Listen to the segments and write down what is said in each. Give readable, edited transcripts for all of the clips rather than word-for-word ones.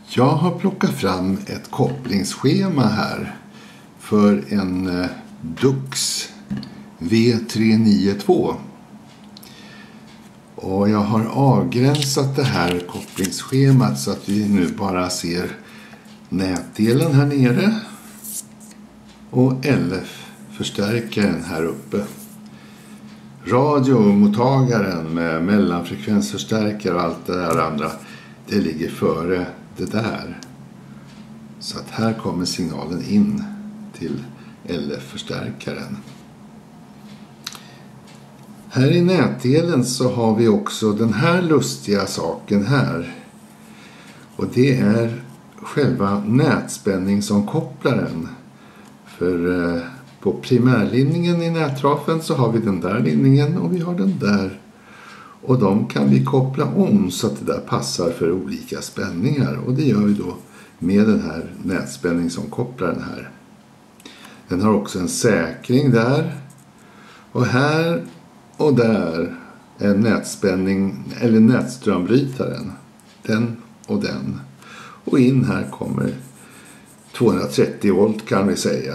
Jag har plockat fram ett kopplingsschema här för en Dux V392. Och jag har avgränsat det här kopplingsschemat så att vi nu bara ser nätdelen här nere och LF-förstärkaren här uppe. Radiomottagaren med mellanfrekvensförstärkare och allt det där andra, det ligger före det där. Så att här kommer signalen in till LF-förstärkaren. Här i nätdelen så har vi också den här lustiga saken här. Och det är själva nätspänningsomkopplaren. För på primärlinjen i nättrafen så har vi den där linjen och vi har den där. Och de kan vi koppla om så att det där passar för olika spänningar. Och det gör vi då med den här nätspänningsomkopplaren här. Den har också en säkring där. Och här och där är nätspänning eller nätströmbrytaren. Den och den. Och in här kommer 230 volt kan vi säga.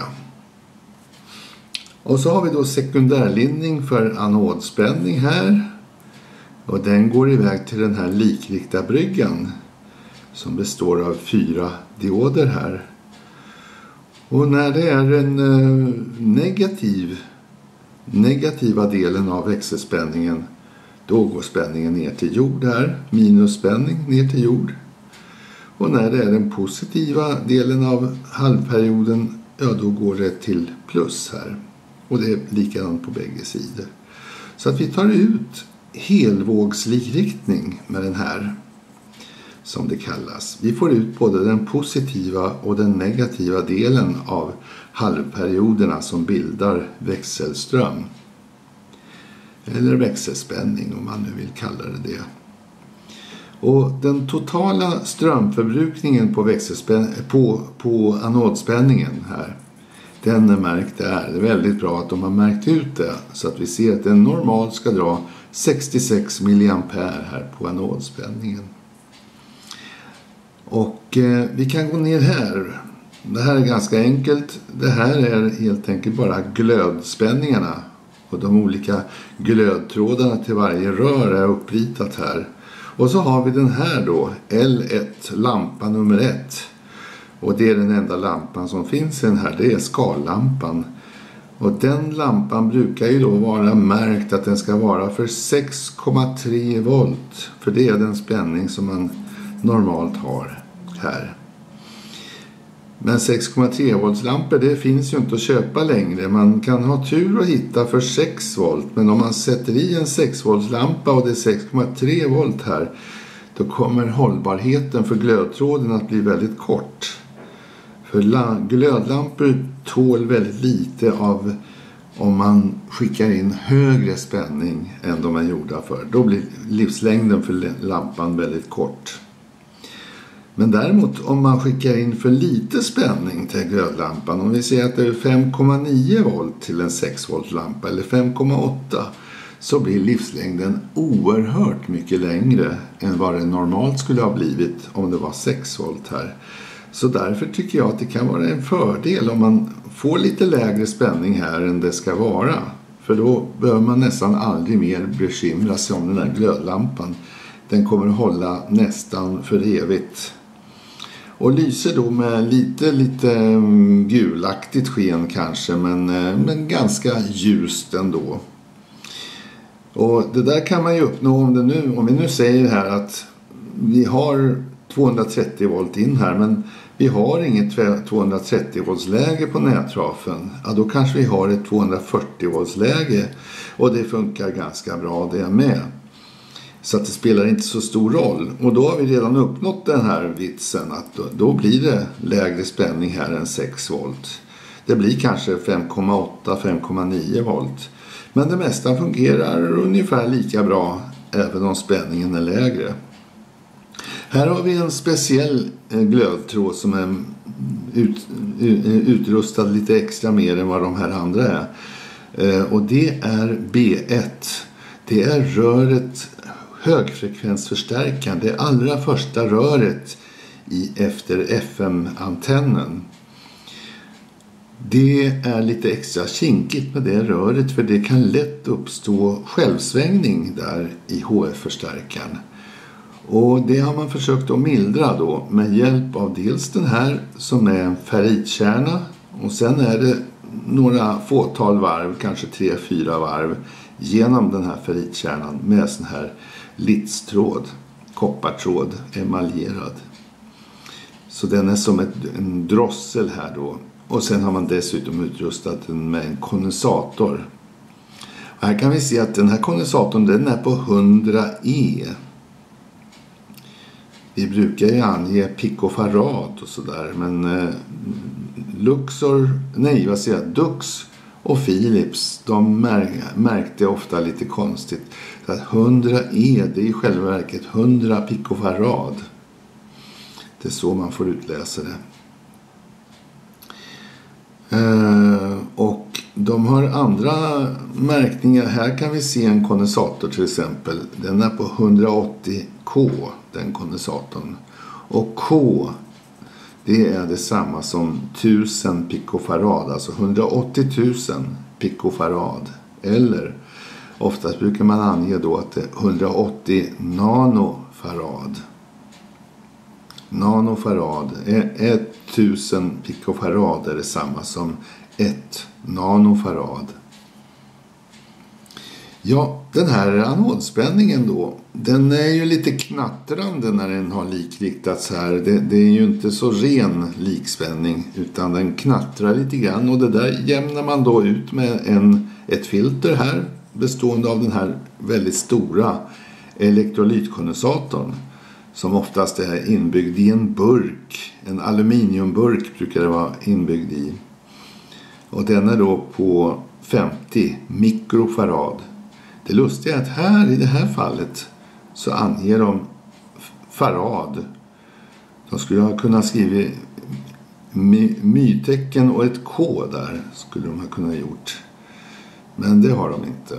Och så har vi då sekundärlinning för anodspänning här. Och den går iväg till den här likriktarbryggan som består av 4 dioder här. Och när det är den negativa delen av växelspänningen, då går spänningen ner till jord här, minusspänning ner till jord. Och när det är den positiva delen av halvperioden, ja då går det till plus här. Och det är likadant på bägge sidor. Så att vi tar ut helvågslikriktning med den här, som det kallas. Vi får ut både den positiva och den negativa delen av halvperioderna som bildar växelström. Eller växelspänning om man nu vill kalla det. Och den totala strömförbrukningen på anodspänningen här, den är märkt där. Det är väldigt bra att de har märkt ut det så att vi ser att den normalt ska dra 66 mA här på anodspänningen. Och vi kan gå ner här. Det här är ganska enkelt. Det här är helt enkelt bara glödspänningarna. Och de olika glödtrådarna till varje rör är uppritat här. Och så har vi den här då, L1, lampa nummer 1. Och det är den enda lampan som finns i den här, det är skallampan. Och den lampan brukar ju då vara märkt att den ska vara för 6,3 volt. För det är den spänning som man normalt har här. Men 6,3 volts lampor, det finns ju inte att köpa längre. Man kan ha tur att hitta för 6 volt. Men om man sätter i en 6 volts lampa och det är 6,3 volt här, då kommer hållbarheten för glödtråden att bli väldigt kort. För glödlampor tål väldigt lite av om man skickar in högre spänning än de är gjorda för. Då blir livslängden för lampan väldigt kort. Men däremot om man skickar in för lite spänning till glödlampan, om vi säger att det är 5,9 volt till en 6 volt lampa eller 5,8, så blir livslängden oerhört mycket längre än vad det normalt skulle ha blivit om det var 6 volt här. Så därför tycker jag att det kan vara en fördel om man får lite lägre spänning här än det ska vara. För då behöver man nästan aldrig mer bekymra sig om den här glödlampan. Den kommer att hålla nästan för evigt. Och lyser då med lite gulaktigt sken kanske, men ganska ljust ändå. Och det där kan man ju uppnå om vi nu säger här att vi har 230 volt in här, men vi har inget 230 volts läge på nättrafen. Ja, då kanske vi har ett 240 volts läge och det funkar ganska bra det med. Så att det spelar inte så stor roll. Och då har vi redan uppnått den här vitsen att då blir det lägre spänning här än 6 volt. Det blir kanske 5,8-5,9 volt. Men det mesta fungerar ungefär lika bra även om spänningen är lägre. Här har vi en speciell glödtråd som är utrustad lite extra mer än vad de här andra är. Och det är B1. Det är röret högfrekvensförstärkaren. Det allra första röret efter FM-antennen. Det är lite extra kinkigt med det röret, för det kan lätt uppstå självsvängning där i HF-förstärkaren. Och det har man försökt att mildra då med hjälp av dels den här som är en ferritkärna, och sen är det några fåtal varv, kanske 3-4 varv genom den här ferritkärnan med sån här litstråd, koppartråd, emaljerad. Så den är som en drossel här då. Och sen har man dessutom utrustat den med en kondensator. Och här kan vi se att den här kondensatorn, den är på 100E. Vi brukar ju ange picofarad och sådär, men Dux och Philips, de märkte ofta lite konstigt. Så att 100E, det är i själva verket 100 picofarad. Det är så man får utläsa det. Och de har andra märkningar. Här kan vi se en kondensator till exempel. Den är på 180K, den kondensatorn. Och K, det är detsamma som 1000 picofarad, alltså 180 000 picofarad. Eller oftast brukar man ange då att det är 180 nanofarad. Nanofarad är 1000 picofarad, är det samma som 1 nanofarad. Ja, den här anodspänningen då, den är ju lite knattrande när den har likriktats här. Det är ju inte så ren likspänning, utan den knattrar lite grann, och det där jämnar man då ut med ett filter här bestående av den här väldigt stora elektrolytkondensatorn, som oftast är inbyggd i en burk. En aluminiumburk brukar det vara inbyggd i. Och den är då på 50 mikrofarad. Det lustiga är att här i det här fallet så anger de farad. De skulle ha kunnat skriva mytecken och ett K där, skulle de ha kunnat gjort. Men det har de inte.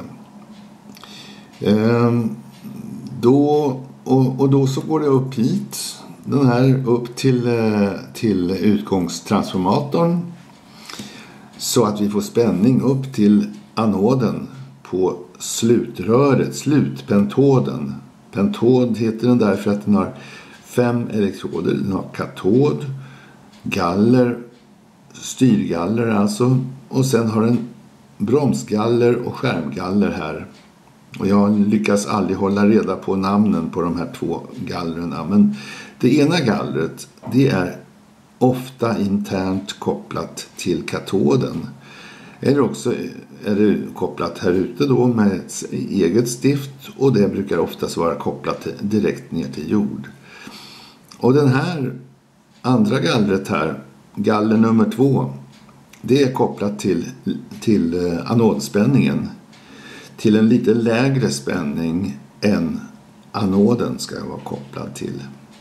Då så går det upp hit, den här upp till utgångstransformatorn, så att vi får spänning upp till anoden på slutröret, slutpentoden. Pentod heter den därför att den har 5 elektroder. Den har katod, galler, styrgaller alltså, och sen har den bromsgaller och skärmgaller här. Och jag lyckas aldrig hålla reda på namnen på de här 2 gallrarna. Men det ena gallret, det är ofta internt kopplat till katoden. Eller också är det kopplat här ute då med ett eget stift. Och det brukar oftast vara kopplat direkt ner till jord. Och den här andra gallret här, galler nummer 2, det är kopplat till anodspänningen. Till en lite lägre spänning än anoden ska vara kopplad till.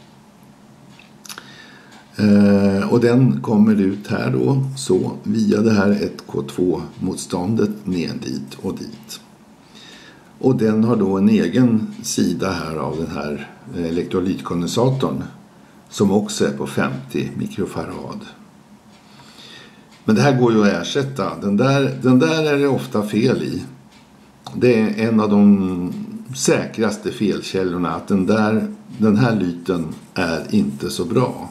Och den kommer ut här då, så via det här 1K2-motståndet ner dit och dit. Och den har då en egen sida här av den här elektrolytkondensatorn, som också är på 50 mikrofarad. Men det här går ju att ersätta. Den där är det ofta fel i. Det är en av de säkraste felkällorna, att den här lyten är inte så bra.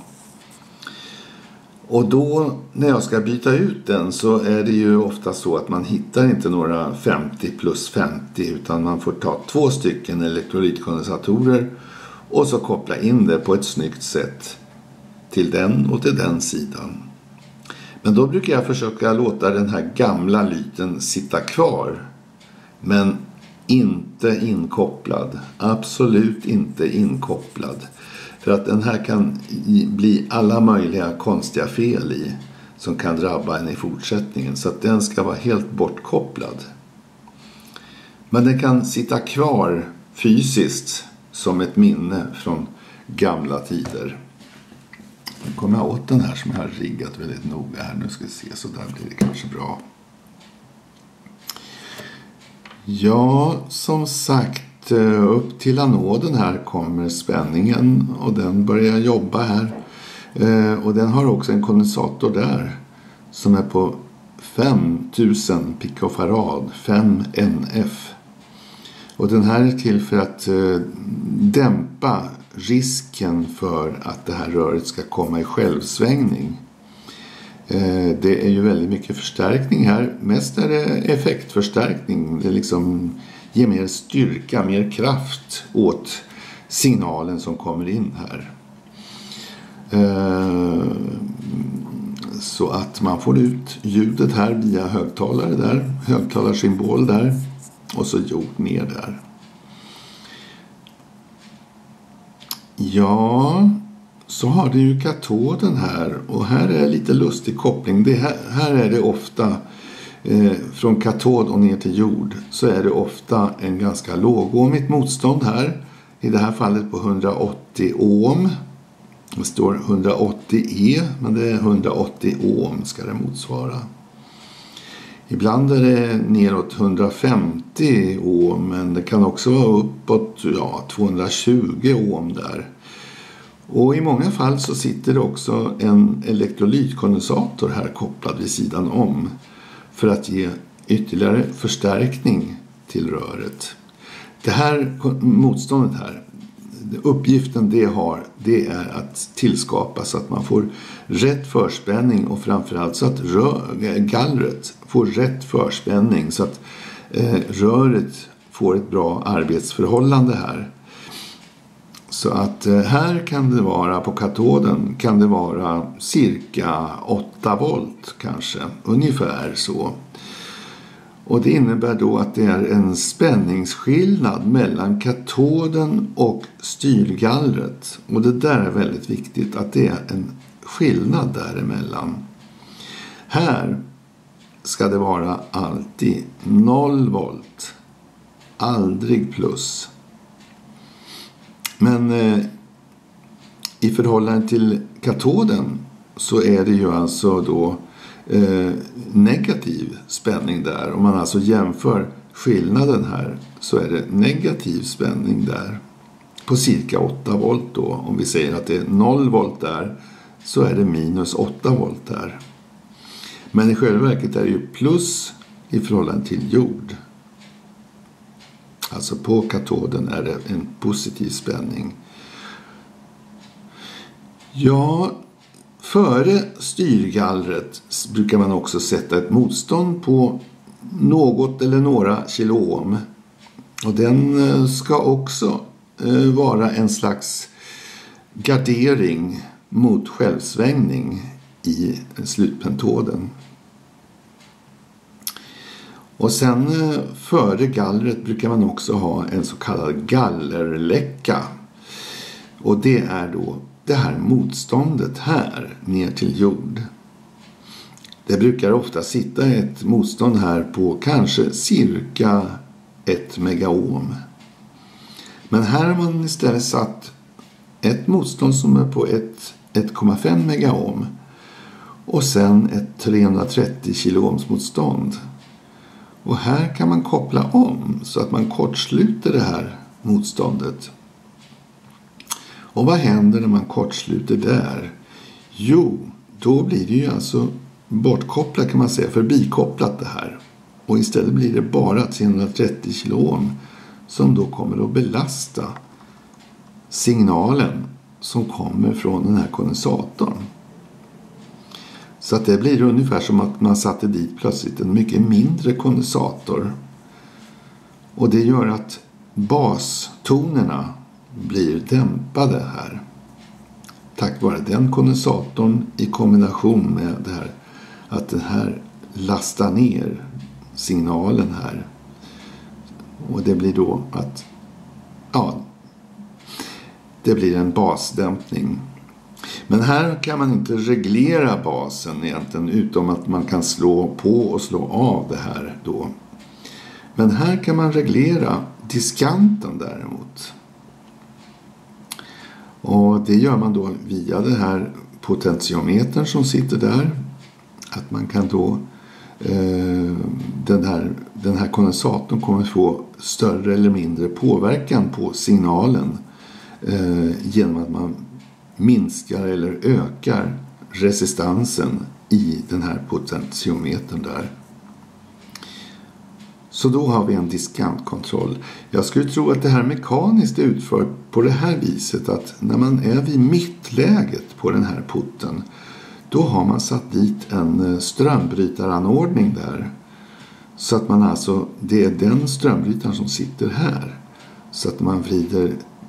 Och då när jag ska byta ut den, så är det ju ofta så att man hittar inte några 50 plus 50, utan man får ta 2 stycken elektrolytkondensatorer och så koppla in det på ett snyggt sätt till den och till den sidan. Men då brukar jag försöka låta den här gamla lyten sitta kvar, men inte inkopplad. Absolut inte inkopplad. För att den här kan bli alla möjliga konstiga fel i, som kan drabba en i fortsättningen. Så att den ska vara helt bortkopplad. Men den kan sitta kvar fysiskt som ett minne från gamla tider. Nu kommer jag åt den här som jag har riggat väldigt noga här. Nu ska vi se, så där blir det kanske bra. Ja, som sagt, upp till anoden här kommer spänningen, och den börjar jobba här. Och den har också en kondensator där som är på 5000 picofarad, 5 NF. Och den här är till för att dämpa risken för att det här röret ska komma i självsvängning. Det är ju väldigt mycket förstärkning här. Mest är det effektförstärkning. Det liksom ger mer styrka, mer kraft åt signalen som kommer in här. Så att man får ut ljudet här via högtalare där, högtalarsymbol där och så jord ner där. Ja, så har det ju katoden här och här är lite lustig koppling. Här är det ofta från katod och ner till jord så är det ofta en ganska lågohmigt motstånd här. I det här fallet på 180 ohm. Det står 180 E men det är 180 ohm ska det motsvara. Ibland är det neråt 150 ohm men det kan också vara uppåt 220 ohm där. Och i många fall så sitter det också en elektrolytkondensator här kopplad vid sidan om för att ge ytterligare förstärkning till röret. Det här motståndet här, uppgiften det är att tillskapa så att man får rätt förspänning och framförallt så att gallret får rätt förspänning så att röret får ett bra arbetsförhållande här. Så att här kan det vara på katoden kan det vara cirka 8 volt kanske, ungefär så. Och det innebär då att det är en spänningsskillnad mellan katoden och styrgallret. Och det där är väldigt viktigt att det är en skillnad däremellan. Här ska det vara alltid 0 volt, aldrig plus. Men i förhållande till katoden så är det ju alltså då negativ spänning där. Om man alltså jämför skillnaden här så är det negativ spänning där på cirka 8 volt då. Om vi säger att det är 0 volt där så är det minus 8 volt där. Men i själva verket är det ju plus i förhållande till jord. Alltså på katoden är det en positiv spänning. Ja, före styrgallret brukar man också sätta ett motstånd på något eller några kiloohm. Och den ska också vara en slags gardering mot självsvängning i slutpentoden. Och sen före gallret brukar man också ha en så kallad gallerläcka. Och det är då det här motståndet här ner till jord. Det brukar ofta sitta ett motstånd här på kanske cirka 1 megaohm. Men här har man istället satt ett motstånd som är på 1,5 megaohm. Och sen ett 330 kiloohms motstånd. Och här kan man koppla om så att man kortsluter det här motståndet. Och vad händer när man kortsluter där? Jo, då blir det ju alltså bortkopplat kan man säga, förbikopplat det här. Och istället blir det bara 330 kiloohm som då kommer att belasta signalen som kommer från den här kondensatorn. Så att det blir ungefär som att man satte dit plötsligt en mycket mindre kondensator. Och det gör att bastonerna blir dämpade här. Tack vare den kondensatorn i kombination med det här att den här lastar ner signalen här. Och det blir då att det blir en basdämpning. Men här kan man inte reglera basen egentligen utom att man kan slå på och slå av det här då. Men här kan man reglera diskanten däremot. Och det gör man då via det här potentiometern som sitter där. Att man kan då den här kondensatorn kommer få större eller mindre påverkan på signalen genom att man minskar eller ökar resistansen i den här potentiometern där. Så då har vi en diskantkontroll. Jag skulle tro att det här mekaniskt är utfört på det här viset, att när man är vid mittläget på den här putten, då har man satt dit en strömbrytaranordning där. Så att man alltså, det är den strömbrytaren som sitter här. Så att man vrider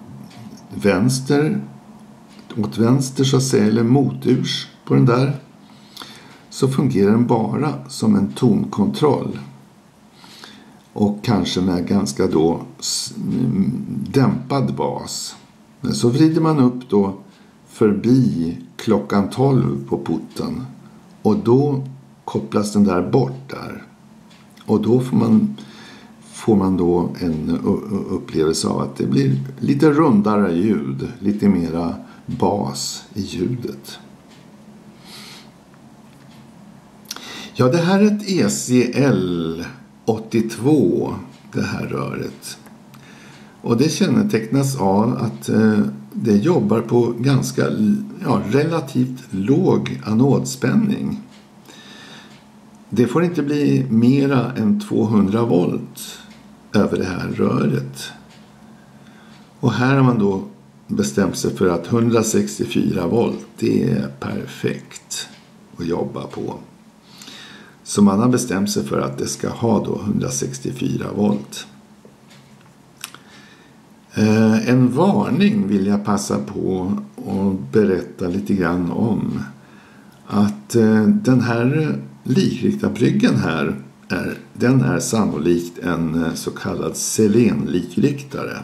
åt vänster så att säga, eller moturs på den där, så fungerar den bara som en tonkontroll. Och kanske med ganska då dämpad bas. Men så vrider man upp då förbi klockan 12 på putten. Och då kopplas den där bort där. Och då får man då en upplevelse av att det blir lite rundare ljud. Lite mera bas i ljudet. Ja, det här är ett ECL 82, det här röret. Och det kännetecknas av att det jobbar på ganska relativt låg anodspänning. Det får inte bli mera än 200 volt över det här röret. Och här har man då bestämt sig för att 164 volt, det är perfekt att jobba på. Så man har bestämt sig för att det ska ha då 164 volt. En varning vill jag passa på att berätta lite grann om. Att den här likriktarbryggen här, den är sannolikt en så kallad selenlikriktare.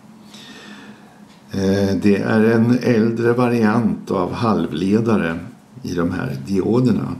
Det är en äldre variant av halvledare i de här dioderna.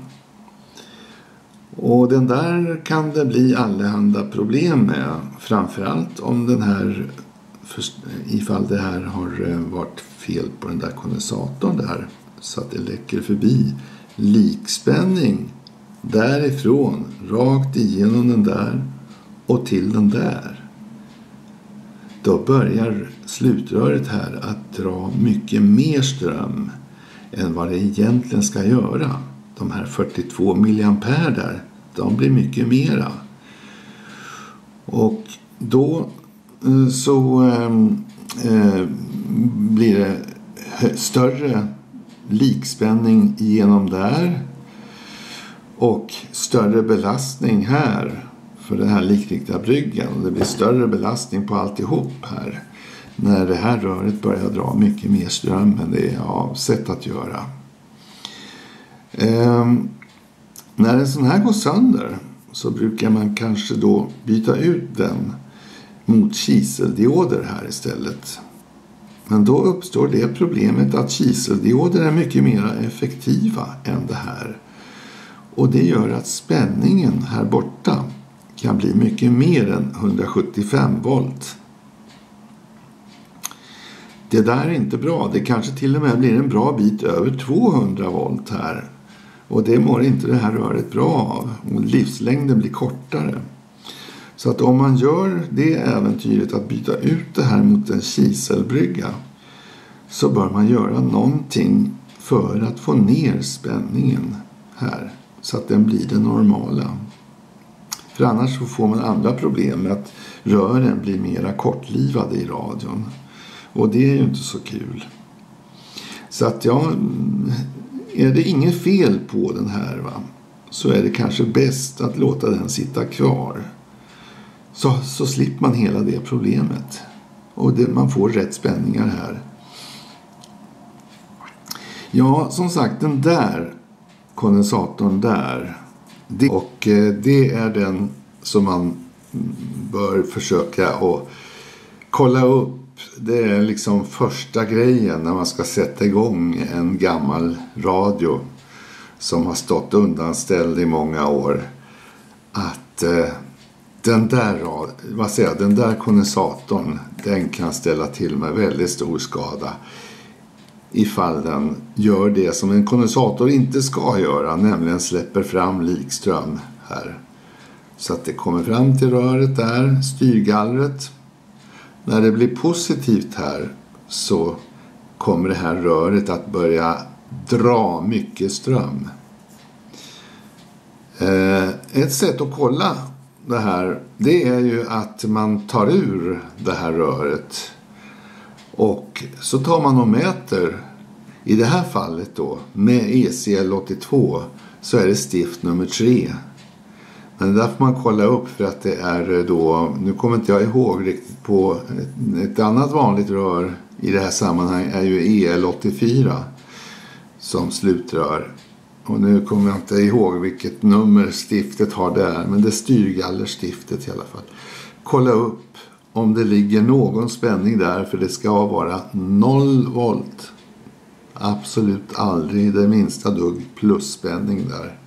Och den där kan det bli allehanda problem med. Framförallt om den här, ifall det här har varit fel på den där kondensatorn där. Så att det läcker förbi likspänning därifrån, rakt igenom den där och till den där. Då börjar slutröret här att dra mycket mer ström än vad det egentligen ska göra. De här 42 milliampere där, de blir mycket mera. Och då så blir det större likspänning genom där. Och större belastning här för den här likriktarbryggen. Det blir större belastning på alltihop här. När det här röret börjar dra mycket mer ström än det är avsett att göra. När en sån här går sönder så brukar man kanske då byta ut den mot kiseldioder här istället. Men då uppstår det problemet att kiseldioder är mycket mer effektiva än det här. Och det gör att spänningen här borta kan bli mycket mer än 175 volt. Det där är inte bra. Det kanske till och med blir en bra bit över 200 volt här. Och det mår inte det här röret bra av. Och livslängden blir kortare. Så att om man gör det äventyret att byta ut det här mot en kiselbrygga, så bör man göra någonting för att få ner spänningen här. Så att den blir det normala. För annars så får man andra problem med att rören blir mera kortlivade i radion. Och det är ju inte så kul. Så att är det inget fel på den här, så är det kanske bäst att låta den sitta kvar. Så slipper man hela det problemet. Och man får rätt spänningar här. Ja, som sagt, den där kondensatorn där. Det är den som man bör försöka att kolla upp. Det är liksom första grejen när man ska sätta igång en gammal radio som har stått undanställd i många år. Att den där kondensatorn, den kan ställa till med väldigt stor skada ifall den gör det som en kondensator inte ska göra, nämligen släpper fram likström här. Så att det kommer fram till röret där, styrgallret. När det blir positivt här så kommer det här röret att börja dra mycket ström. Ett sätt att kolla det här, det är ju att man tar ur det här röret och så tar man och mäter. I det här fallet då med ECL82 så är det stift nummer 3. Men där får man kolla upp för att det är då, nu kommer inte jag ihåg riktigt på ett annat vanligt rör i det här sammanhanget är ju EL84 som slutrör. Och nu kommer jag inte ihåg vilket nummer stiftet har där, men det är styrgallerstiftet i alla fall. Kolla upp om det ligger någon spänning där, för det ska vara 0 volt. Absolut aldrig det minsta dugg plusspänning där.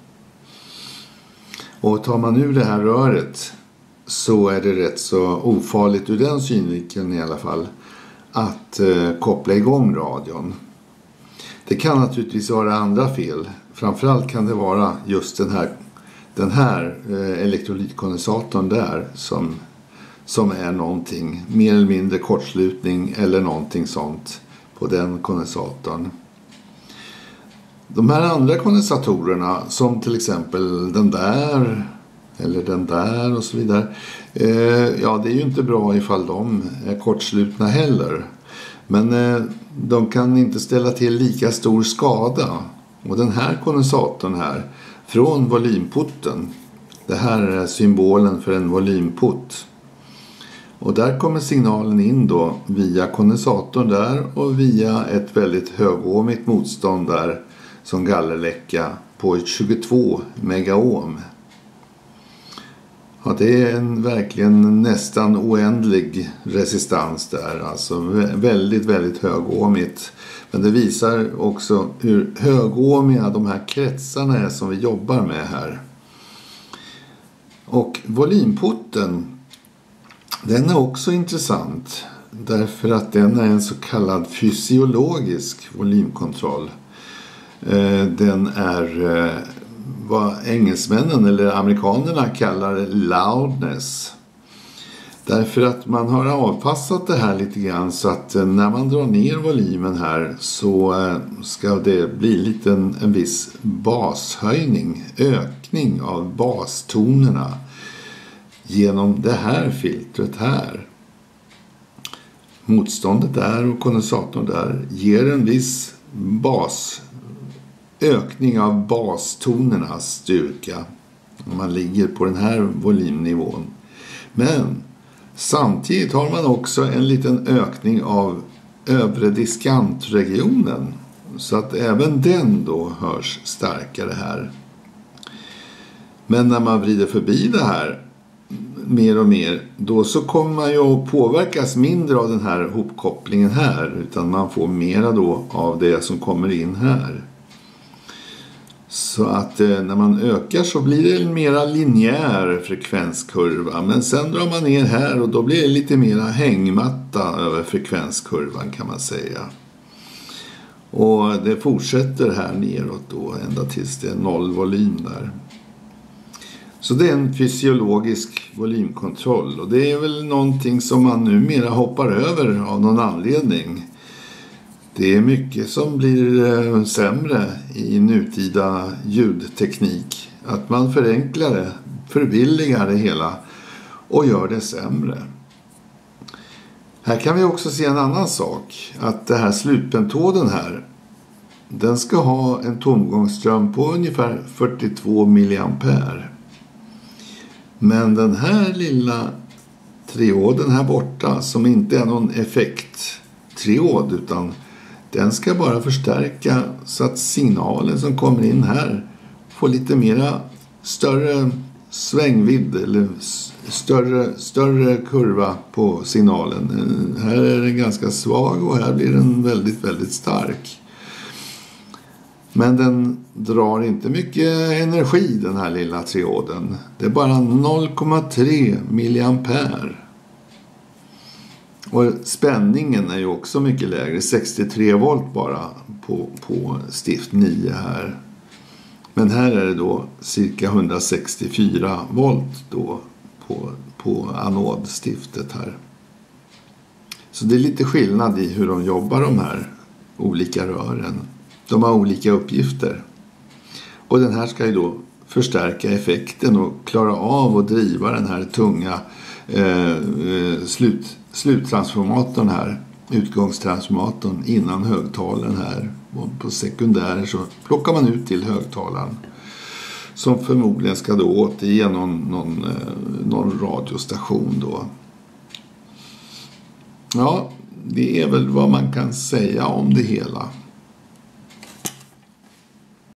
Och tar man ur det här röret så är det rätt så ofarligt ur den synvinkeln i alla fall att koppla igång radion. Det kan naturligtvis vara andra fel. Framförallt kan det vara just den här elektrolytkondensatorn där som är någonting, mer eller mindre kortslutning eller någonting sånt på den kondensatorn. De här andra kondensatorerna som till exempel den där eller den där och så vidare. Ja, det är ju inte bra ifall de är kortslutna heller. Men de kan inte ställa till lika stor skada. Och den här kondensatorn här från volymputten. Det här är symbolen för en volymputt. Och där kommer signalen in då via kondensatorn där och via ett väldigt högohmigt motstånd där som gallerläcka på 22 megaohm. Ja, det är verkligen nästan oändlig resistans där. Alltså väldigt, väldigt högohmigt. Men det visar också hur högohmiga de här kretsarna är som vi jobbar med här. Och volymputten, den är också intressant. Därför att den är en så kallad fysiologisk volymkontroll. Den är vad engelsmännen eller amerikanerna kallar loudness. Därför att man har avpassat det här lite grann så att när man drar ner volymen här så ska det bli en viss bashöjning, ökning av bastonerna genom det här filtret här. Motståndet där och kondensatorn där ger en viss ökning av bastonernas styrka om man ligger på den här volymnivån. Men samtidigt har man också en liten ökning av övre diskantregionen så att även den då hörs starkare här. Men när man vrider förbi det här mer och mer, då så kommer man ju att påverkas mindre av den här hopkopplingen här, utan man får mera då av det som kommer in här. Så att när man ökar så blir det en mera linjär frekvenskurva. Men sen drar man ner här och då blir det lite mera hängmatta över frekvenskurvan kan man säga. Och det fortsätter här neråt då ända tills det är 0 volym där. Så det är en fysiologisk volymkontroll. Och det är väl någonting som man numera hoppar över av någon anledning. Det är mycket som blir sämre i nutida ljudteknik. Att man förenklar det, förbilligar det hela och gör det sämre. Här kan vi också se en annan sak. Att det här slutpentoden här, den ska ha en tomgångsström på ungefär 42 milliampere. Men den här lilla trioden här borta som inte är någon effekttriod utan den ska bara förstärka så att signalen som kommer in här får lite mera större svängvidd eller större kurva på signalen. Här är den ganska svag och här blir den väldigt, väldigt stark. Men den drar inte mycket energi den här lilla trioden. Det är bara 0,3 milliampere. Och spänningen är ju också mycket lägre. 63 volt bara på stift 9 här. Men här är det då cirka 164 volt då på anodstiftet här. Så det är lite skillnad i hur de jobbar de här olika rören. De har olika uppgifter. Och den här ska ju då förstärka effekten och klara av att driva den här tunga sluttransformatorn här, utgångstransformatorn innan högtalaren här. Och på sekundärer så plockar man ut till högtalaren som förmodligen ska då återge någon radiostation då. Ja, det är väl vad man kan säga om det hela.